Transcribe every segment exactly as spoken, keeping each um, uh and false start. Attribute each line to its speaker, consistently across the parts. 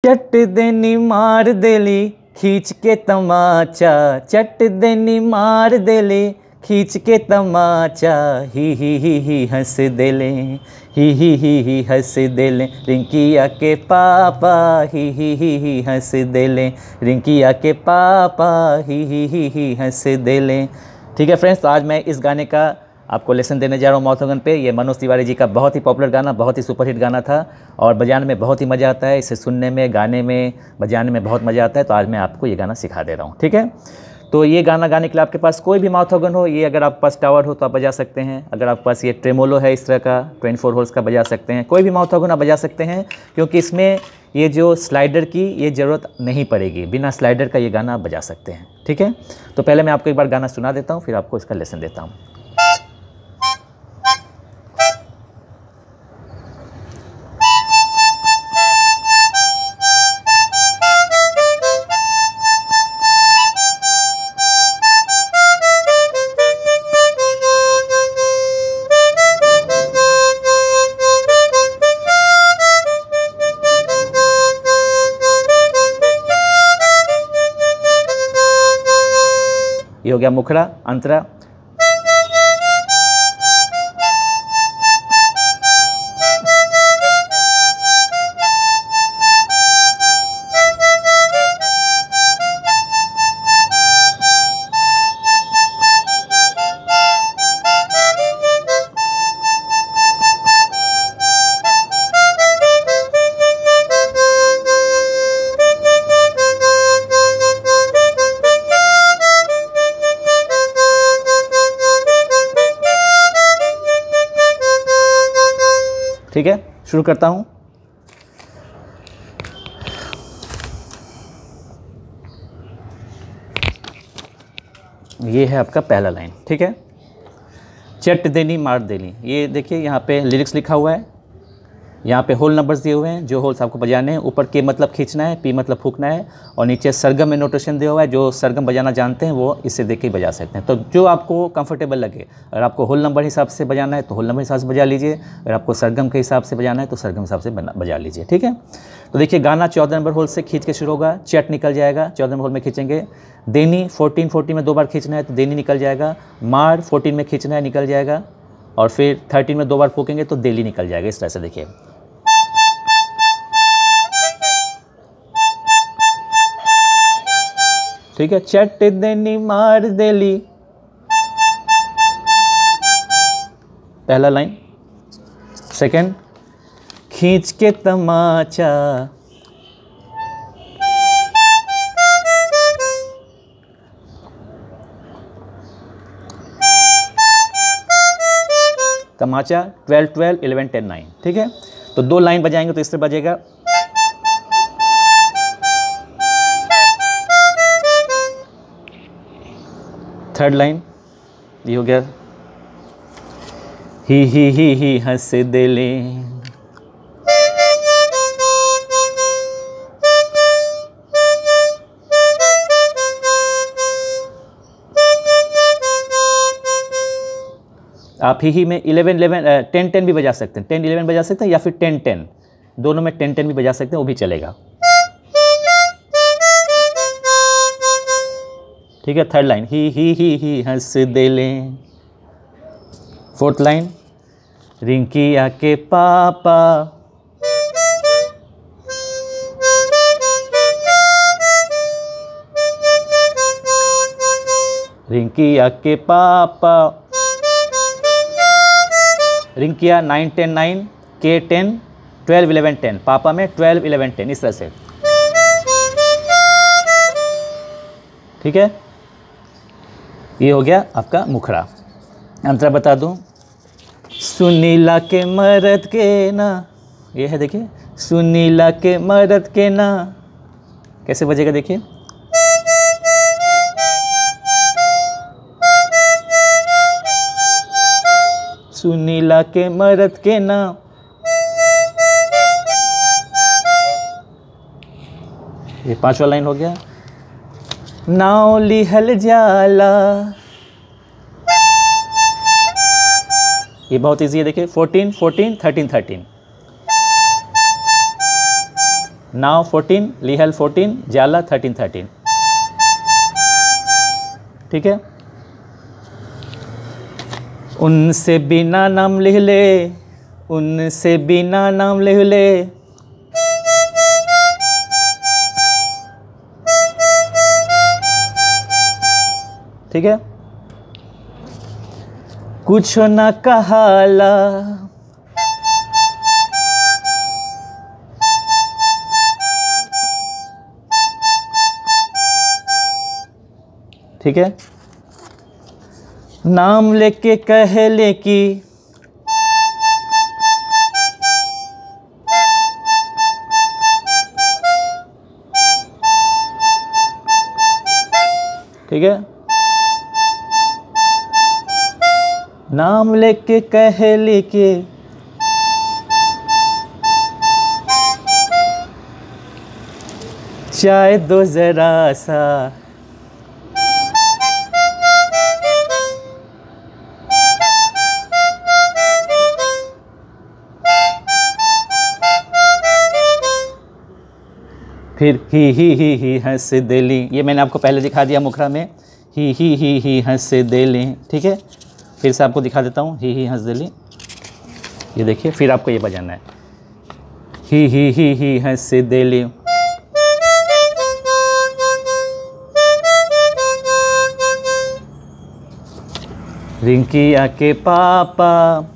Speaker 1: चट देनी मार देली खींच के तमाचा, चट देनी मार देली खींच के तमाचा, ही ही ही ही हंस देले, ही ही ही ही हंस देले रिंकिया के पापा, ही ही ही ही हंस देले रिंकिया के पापा, ही ही ही ही हंस देले। ठीक है फ्रेंड्स, तो आज मैं इस गाने का आपको लेसन देने जा रहा हूँ माउथ ऑर्गन पे। ये मनोज तिवारी जी का बहुत ही पॉपुलर गाना, बहुत ही सुपरहिट गाना था और बजाने में बहुत ही मज़ा आता है। इसे सुनने में, गाने में, बजाने में बहुत मज़ा आता है। तो आज मैं आपको ये गाना सिखा दे रहा हूँ। ठीक है, तो ये गाना गाने के लिए आपके पास कोई भी माउथ ऑर्गन हो, ये अगर आपके पास टावर हो तो आप बजा सकते हैं। अगर आपके पास ये ट्रेमोलो है इस तरह का चौबीस होल्स का, बजा सकते हैं। कोई भी माउथ ऑर्गन आप बजा सकते हैं, क्योंकि इसमें ये जो स्लाइडर की ये ज़रूरत नहीं पड़ेगी। बिना स्लाइडर का ये गाना आप बजा सकते हैं। ठीक है, तो पहले मैं आपको एक बार गाना सुना देता हूँ, फिर आपको इसका लेसन देता हूँ। ये हो गया मुखड़ा, अंतरा। ठीक है, शुरू करता हूं। ये है आपका पहला लाइन। ठीक है, चट देनी मार देनी। ये देखिए यहाँ पे लिरिक्स लिखा हुआ है, यहाँ पे होल नंबर्स दिए हुए हैं, जो होल्स आपको बजाने हैं। ऊपर के मतलब खींचना है, पी मतलब फूकना है, और नीचे सरगम में नोटेशन दिया हुआ है। जो सरगम बजाना जानते हैं वो इससे देख के बजा सकते हैं। तो जो आपको कंफर्टेबल लगे, अगर आपको होल नंबर हिसाब से बजाना है तो होल नंबर हिसाब से बजा लीजिए, अगर आपको सरगम के हिसाब से बजाना है तो सरगम हिसाब से बजा लीजिए। ठीक है, तो देखिए गाना चौदह नंबर होल से खींच के शुरू होगा, चट निकल जाएगा, चौदह नंबर होल में खींचेंगे। देनी फोर्टीन फोर्टीन में दो बार खींचना है तो देनी निकल जाएगा। मार फोर्टीन में खींचना है, निकल जाएगा। और फिर थर्टीन में दो बार फूकेंगे तो देली निकल जाएगा। इस तरह से देखिए, ठीक है। चट देनी मार देली, पहला लाइन। सेकंड, खींच के तमाचा, तमाचा twelve twelve eleven ten nine. ठीक है, तो दो लाइन बजाएंगे तो इस तरह बजेगा। थर्ड लाइन ये हो गया, ही ही ही ही हंस देले। आप ही ही में इलेवन इलेवन टेन टेन भी बजा सकते हैं, टेन इलेवन बजा सकते हैं, या फिर टेन टेन, दोनों में टेन टेन भी बजा सकते हैं, वो भी चलेगा। ठीक है, थर्ड लाइन, ही ही ही ही हंस देले। फोर्थ लाइन, रिंकिया के पापा, रिंकिया के पापा, रिंकिया नाइन टेन नाइन, के टेन, ट्वेल्व इलेवन टेन, पापा में ट्वेल्व इलेवन टेन, इस तरह से। ठीक है, ये हो गया आपका मुखड़ा। अंतरा बता दूं, सुनीला के मरद के ना, ये है देखिए, सुनीला के मरद के ना, कैसे बजेगा देखिए। सुनीला के मरद के ना, ये पांचवा लाइन हो गया। नाव लिहल जाला, ये बहुत इजी है देखिए, फोर्टीन फोर्टीन थर्टीन थर्टीन। नाव फोर्टीन, लिहल फोर्टीन, जाला थर्टीन थर्टीन। ठीक है। उनसे बिना नाम लिख ले, उनसे बिना नाम लिख ले, ठीक है। कुछ न कहाला, ठीक है। नाम लेके कह ले कि ठीक है। नाम लेके कह ले के चाय दो जरा सा, फिर ही ही ही ही हंस दिली। ये मैंने आपको पहले दिखा दिया मुखरा में, ही ही ही ही हंस दिली। ठीक है, फिर से आपको दिखा देता हूँ, ही ही हंस दिली। ये देखिए, फिर आपको ये बजाना है, ही ही ही ही हंस दिली। रिंकिया के पापा,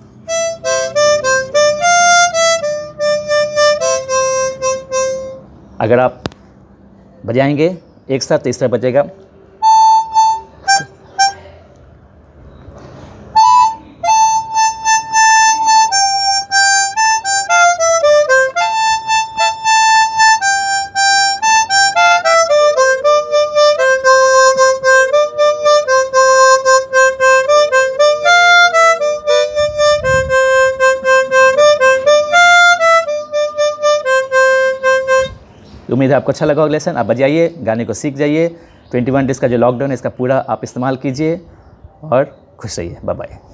Speaker 1: अगर आप बजाएंगे एक साथ तो इस तरह बजेगा। उम्मीद है आपको अच्छा लगा होगा लेसन। आप बजाइए, गाने को सीख जाइए। ट्वेंटी वन डेज़ का जो लॉकडाउन है इसका पूरा आप इस्तेमाल कीजिए और खुश रहिए। Bye bye.